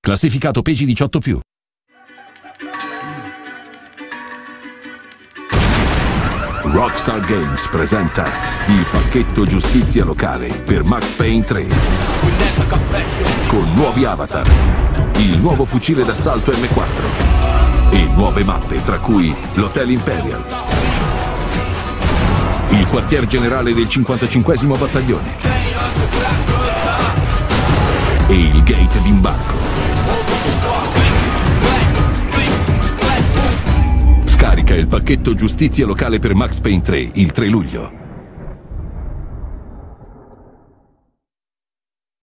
Classificato PEGI 18+. Rockstar Games presenta il pacchetto giustizia locale per Max Payne 3 con nuovi avatar, il nuovo fucile d'assalto M4 e nuove mappe, tra cui l'Hotel Imperial, il quartier generale del 55° battaglione e il gate d'imbarco. Scarica il pacchetto giustizia locale per Max Payne 3 il 3 luglio.